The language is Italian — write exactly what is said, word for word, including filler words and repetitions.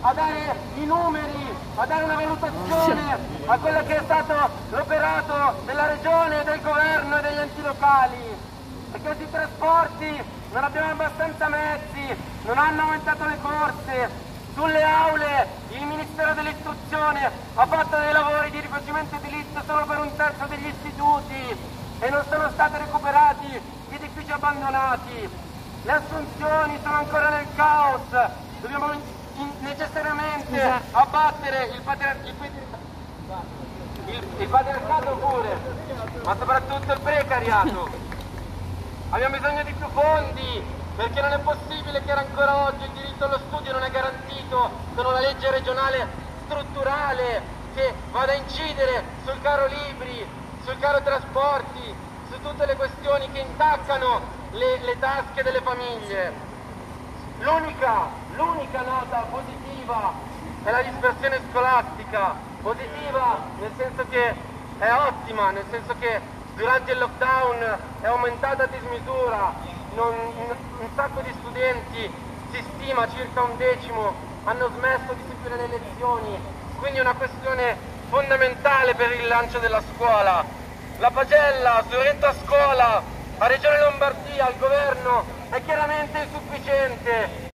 a dare i numeri, a dare una valutazione a quello che è stato l'operato della regione, del governo e degli enti locali. Perché sui trasporti non abbiamo abbastanza mezzi, non hanno aumentato le corse. Sulle aule il Ministero dell'Istruzione ha fatto dei lavori di rifacimento edilizio solo per un terzo degli istituti e non sono stati recuperati gli edifici abbandonati. Le assunzioni sono ancora nel caos. Dobbiamo in, necessariamente esatto. abbattere il, pater, il, il, il patriarcato pure, ma soprattutto il precariato. Abbiamo bisogno di più fondi, perché non è possibile che ancora oggi il diritto allo studio non è garantito con una legge regionale strutturale che vada a incidere sul caro libri, sul caro trasporti, su tutte le questioni che intaccano le, le tasche delle famiglie. L'unica, l'unica nota positiva è la dispersione scolastica, positiva nel senso che è ottima, nel senso che durante il lockdown è aumentata a dismisura. Non, un, un sacco di studenti, si stima circa un decimo, hanno smesso di seguire le lezioni, quindi è una questione fondamentale per il rilancio della scuola. La pagella su Retta Scuola, a Regione Lombardia, al governo, è chiaramente insufficiente.